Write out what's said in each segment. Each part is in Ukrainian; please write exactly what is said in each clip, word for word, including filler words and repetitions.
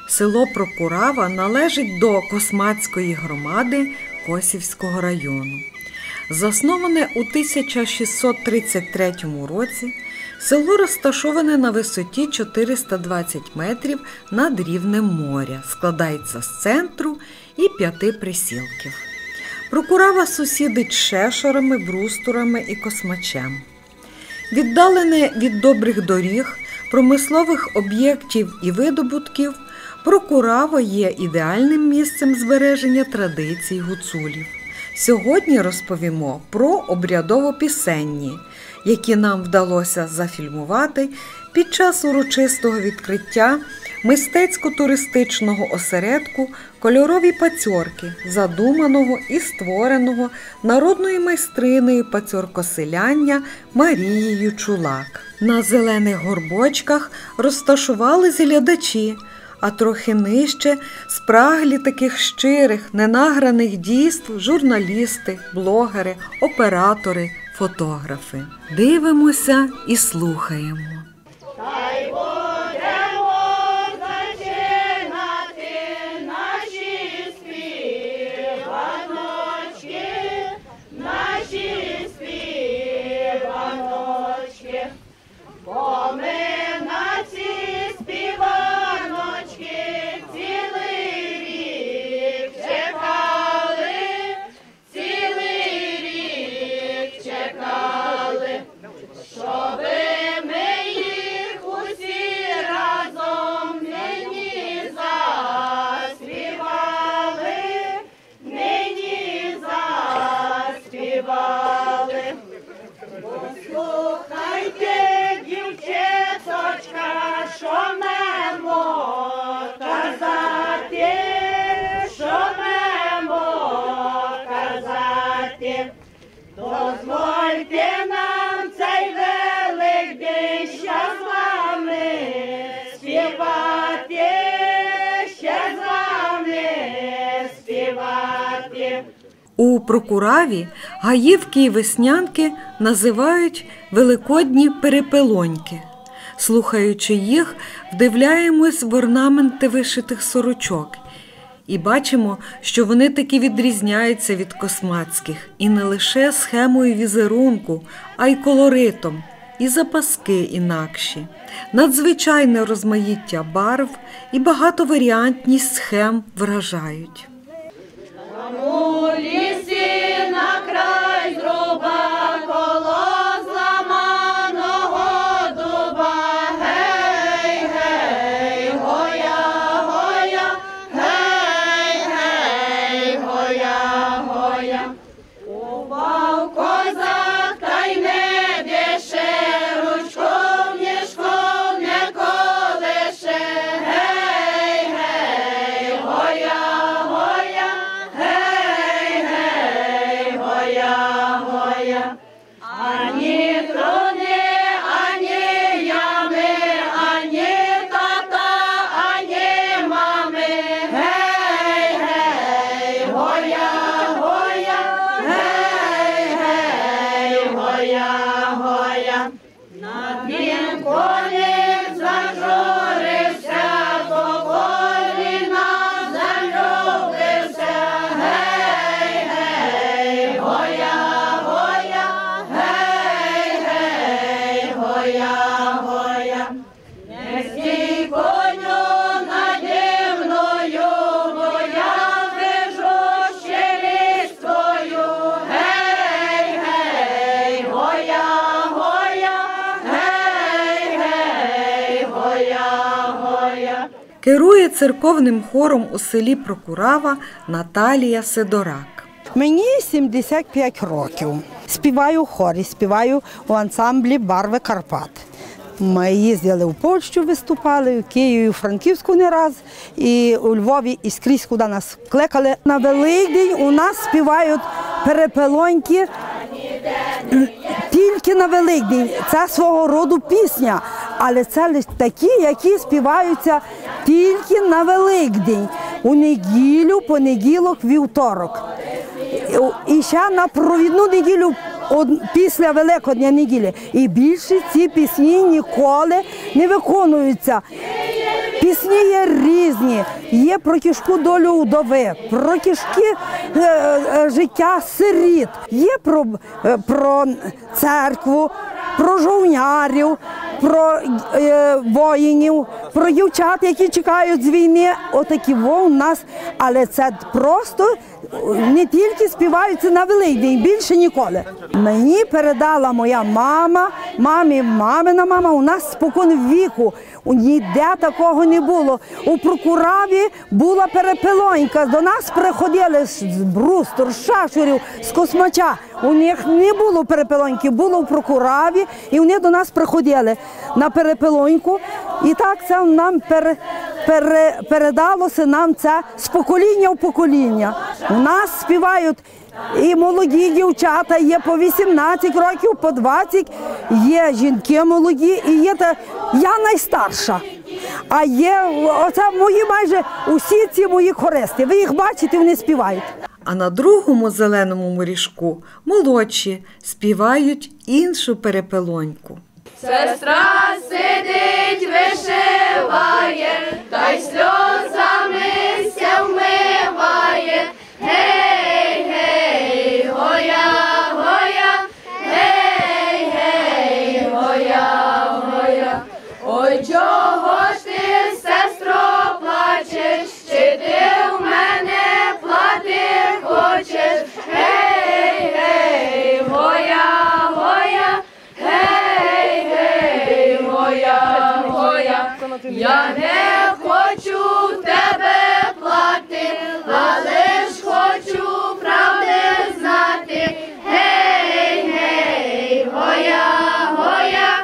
Село Прокурава належить до Космацької громади Косівського району. Засноване у тисяча шістсот тридцять третьому році, село розташоване на висоті чотириста двадцять метрів над рівнем моря, складається з центру і п'яти присілків. Прокурава сусідить з Шешорами, Брустурами і Космачем. Віддалене від добрих доріг, промислових об'єктів і видобутків, Прокурава є ідеальним місцем збереження традицій гуцулів. Сьогодні розповімо про обрядово-пісенні, які нам вдалося зафільмувати під час урочистого відкриття мистецько-туристичного осередку «Кольорові пацьорки», задуманого і створеного народною майстринею пацьоркоселяння Марією Чулак. На зелених горбочках розташувались глядачі, а трохи нижче спраглі таких щирих, ненаграних дійств журналісти, блогери, оператори, фотографи. Дивимося і слухаємо. Дозвольте нам цей Великдень ще з вами співати, ще з вами співати. У Прокураві гаївки і веснянки називають великодні перепелоньки. Слухаючи їх, вдивляємось в орнаменти вишитих сорочок і бачимо, що вони таки відрізняються від космацьких і не лише схемою візерунку, а й колоритом, і запаски інакші. Надзвичайне розмаїття барв і багатоваріантність схем вражають. У лісі на край зруба коло зламаного дуба, гей, гей, гоя, гоя, гей, гей, гоя, гоя. Упав козак, та й не дише, ручком ніжком не колише, гей, гей, гоя, гоя. Гей, гей, гоя, гоя, ані трони, ані ями, ані тата, ані мами. Гей, гей, гоя, гоя, гей, гей, гоя, гоя. Над ним коник зажурився, по коліна залюбився. Гей, гей, гоя, гоя, гей, гей, гоя, гоя. Не стій, коню, наді мною, бо я вижу щирість твою. Гей, гей, гоя, гоя, гей, гей, гоя, гоя. Керує церковним хором у селі Прокурава Наталія Сидорак. Мені сімдесят п'ять років. Співаю в хорі, співаю у ансамблі «Барви Карпат». Ми їздили в Польщу, виступали, в Києві, у Франківську не раз, і у Львові, і скрізь, куди нас кликали. На Великдень у нас співають перепелоньки тільки на Великдень. Це свого роду пісня, але це лише такі, які співаються тільки на Великдень. У неділю, понеділок, вівторок. І ще на провідну неділю після Великодня неділі. І більше ці пісні ніколи не виконуються. Пісні є різні, є про тяжку долю вдови, про тяжке е, е, життя сиріт, є про, е, про церкву, про жовнярів, про е, воїнів, про дівчат, які чекають з війни. Отакі во у нас, але це просто не тільки співаються на Великдень, більше ніколи. Мені передала моя мама, мамі, мамина мама, у нас спокон віку, ніде такого не було. У Прокураві була перепелонька, до нас приходили з Брустор, з Шашурів, з Космача. У них не було перепелоньки, було в Прокураві, і вони до нас приходили на перепелоньку. І так це нам пере, пере, передалося нам це з покоління в покоління. У нас співають і молоді дівчата, є по вісімнадцять років, по двадцять, є жінки молоді, і є та я найстарша. А є оце мої майже усі ці мої хористи. Ви їх бачите, вони співають. А на другому зеленому моріжку молодші співають іншу перепелоньку. Сестра сидить, вишиває, та й сльозами ся вмиває. Гей, гей, гоя, гоя, гей, гей, гоя, гоя. Ой, чого ж ти, сестро, плачеш, чи ти в мене плати хочеш? Гей, гей, гоя, гоя, гей, гей, гоя, гоя. Я не хочу в тебе плати, але ж хочу правди знати. Гей, гей, гоя, гоя,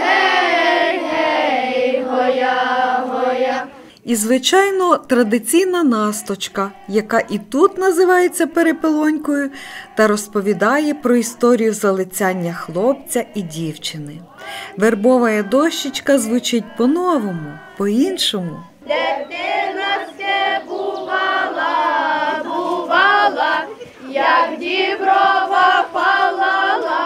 гей, гей, гоя, гоя. І, звичайно, традиційна насточка, яка і тут називається перепелонькою, та розповідає про історію залицяння хлопця і дівчини. Вербова дощечка звучить по-новому, по-іншому. Де ти нас бувала, бувала, як діброва палала,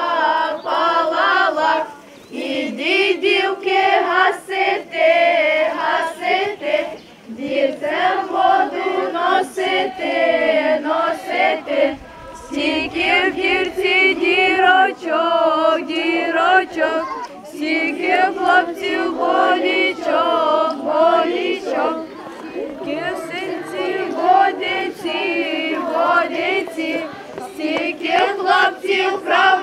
палала, іди, дівки, гасити, гасити, дівцям воду носити, носити, стільки в гірці дірочок, дірочок, стільки хлопців болічок, болічок, кисенці, водиці, водиці, стільки хлопців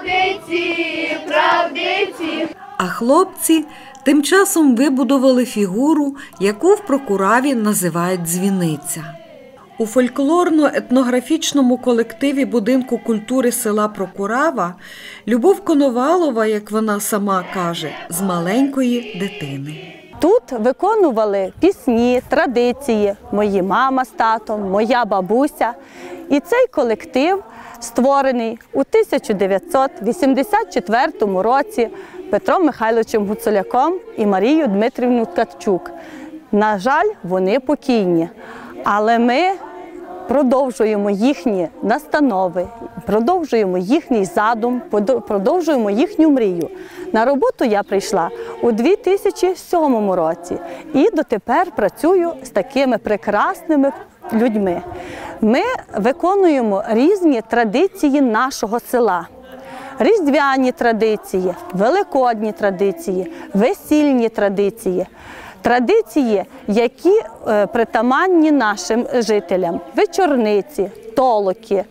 правдиці, правдиці. А хлопці тим часом вибудували фігуру, яку в Прокураві називають дзвіниця. У фольклорно-етнографічному колективі Будинку культури села Прокурава Любов Коновалова, як вона сама каже, з маленької дитини. Тут виконували пісні, традиції мої мама з татом, моя бабуся. І цей колектив створений у тисяча дев'ятсот вісімдесят четвертому році Петром Михайловичем Гуцуляком і Марією Дмитрівною Ткачук. На жаль, вони покійні, але ми продовжуємо їхні настанови, продовжуємо їхній задум, продовжуємо їхню мрію. На роботу я прийшла у дві тисячі сьомому році і дотепер працюю з такими прекрасними людьми. Ми виконуємо різні традиції нашого села. Різдвяні традиції, великодні традиції, весільні традиції. Традиції, які е, притаманні нашим жителям. Вечорниці, толоки.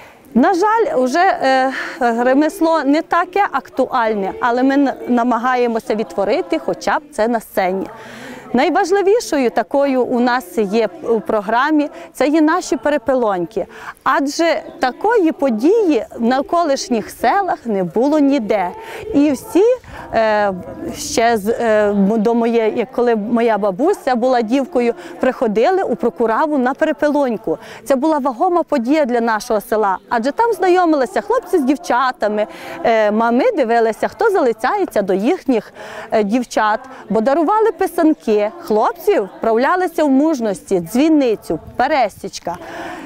На жаль, вже е, ремесло не таке актуальне, але ми намагаємося відтворити хоча б це на сцені. Найважливішою такою у нас є у програмі – це є наші перепелоньки. Адже такої події в навколишніх селах не було ніде. І всі, е, ще з, е, до моєї, коли моя бабуся була дівкою, приходили у Прокураву на перепелоньку. Це була вагома подія для нашого села. Адже там знайомилися хлопці з дівчатами, е, мами дивилися, хто залицяється до їхніх е, дівчат, бо дарували писанки. Хлопці вправлялися в мужності, дзвіницю, пересічка,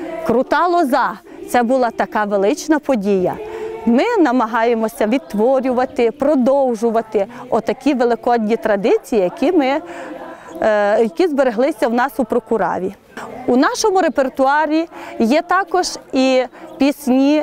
крута лоза. Це була така велична подія. Ми намагаємося відтворювати, продовжувати отакі великодні традиції, які ми які збереглися в нас у Прокураві. У нашому репертуарі є також і пісні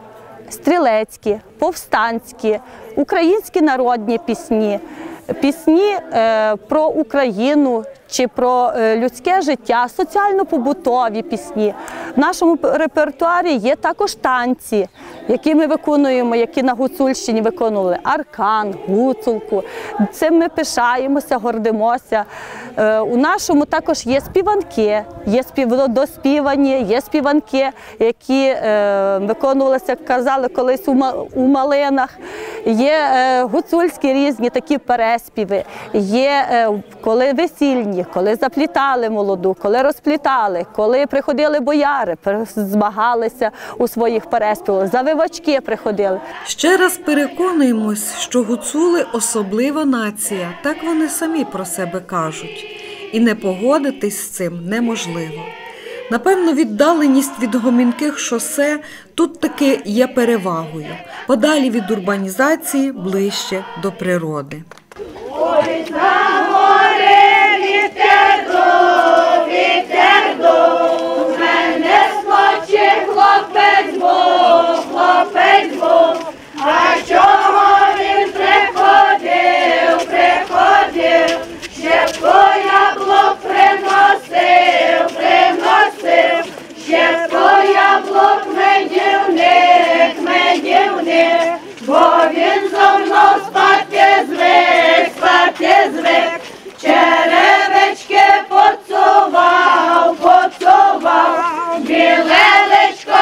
стрілецькі, повстанські, українські народні пісні, пісні е, про Україну чи про е, людське життя, соціально-побутові пісні. В нашому репертуарі є також танці, які ми виконуємо, які на Гуцульщині виконували. Аркан, гуцулку. Цим ми пишаємося, гордимося. Е, у нашому також є співанки, є співдоспівані, є співанки, які е, виконувалися, казали колись у, у малинах. Є е, гуцульські різні такі переспіви, є е, коли весільні, коли заплітали молоду, коли розплітали, коли приходили бояри, змагалися у своїх переспівах, завивачки приходили. Ще раз переконуємось, що гуцули – особлива нація, так вони самі про себе кажуть. І не погодитись з цим неможливо. Напевно, віддаленість від гомінких шосе тут таки є перевагою. Подалі від урбанізації, ближче до природи. Ой, на море вітер дув, вітер дув, мене смоче хлопець був, хлопець був. А чого він приходив, приходив, щепку яблук приносив, приносив, щепку яблук медівник, медівник, бо він зо мною спати звик, спати звик, черевички поцував, поцував, білелечко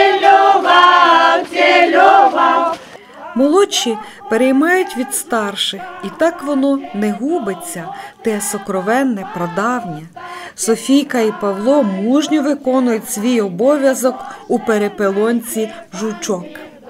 цілював, цілював. Молодші переймають від старших, і так воно не губиться, те сокровенне, прадавнє. Софійка і Павло мужньо виконують свій обов'язок у перепелонці «Жучок».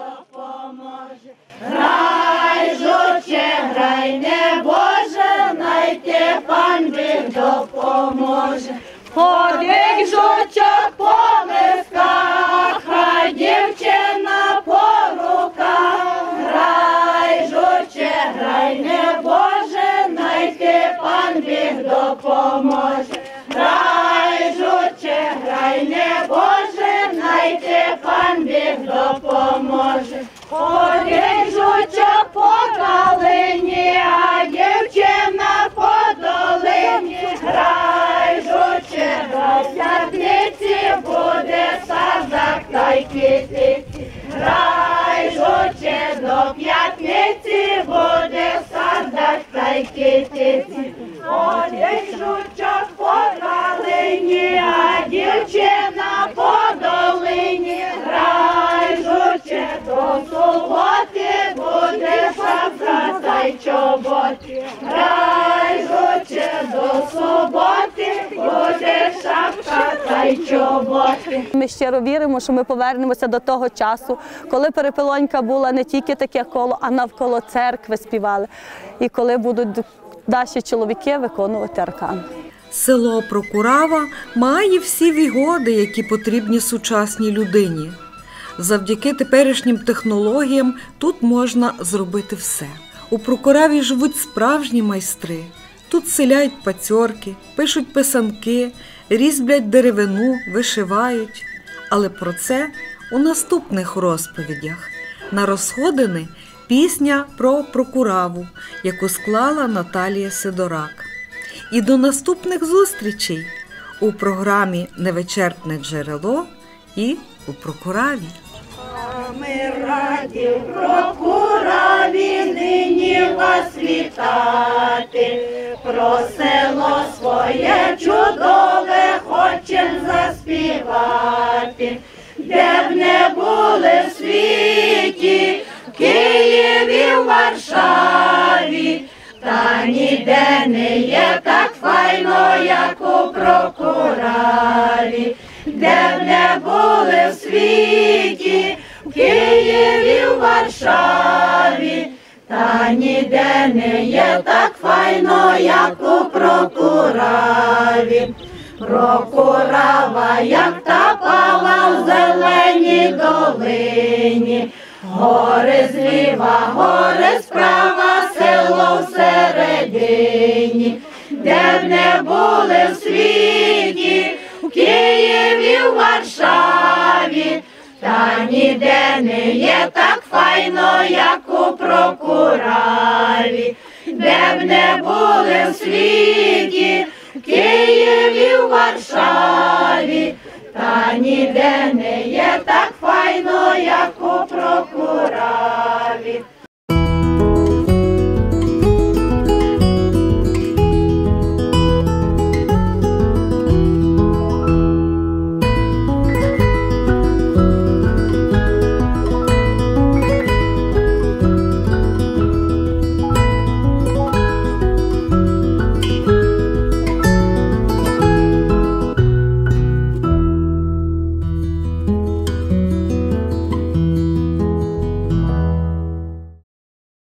Грай, жуче, грай, не Боже, найти пан Бог допоможе. Ходить жучок по мисках, хай дівчина по руках. Грай, жуче, грай, не Боже, найти пан Бог допоможе. Грай, жуче, грай, не Боже, найти пан Бог допоможе. Ходить жучок по калині, а дівчина по долині. Грай, жуче, до п'ятниці буде садок та й китиці. Грай, жуче, до п'ятниці буде садок та й китиці. Ходить жучок по калині, а дівчина по долині. Грай, жуче, до суботи буде шапка та й чоботи. Грай, жуче, до суботи буде шапка та й чоботи. Ми щиро віримо, що ми повернемося до того часу, коли Перепелонька була не тільки таке коло, а навколо церкви співали. І коли будуть наші чоловіки виконувати аркан. Село Прокурава має всі вигоди, які потрібні сучасній людині. Завдяки теперішнім технологіям тут можна зробити все. У Прокураві живуть справжні майстри. Тут селяють пацьорки, пишуть писанки, різьблять деревину, вишивають. Але про це у наступних розповідях. На розходини пісня про Прокураву, яку склала Наталія Сидорак. І до наступних зустрічей у програмі «Невичерпне джерело» і у Прокураві. Ми раді в Прокураві нині вас вітати, про село своє чудове хочем заспівати. Де б не були в світі, в Києві, в Варшаві, та ніде не є так файно, як у Прокураві. Де б не були в світі, в Києві, в Варшаві, та ніде не є так файно, як у Прокураві. Прокурава, як та пала в зеленій долині, гори зліва, гори справа, село всередині. де б не були в світі, в Києві, в Варшаві, та ніде не є так файно, як у Прокураві. Де б не були в світі, в Києві, в Варшаві, та ніде не є так файно, як у Прокураві.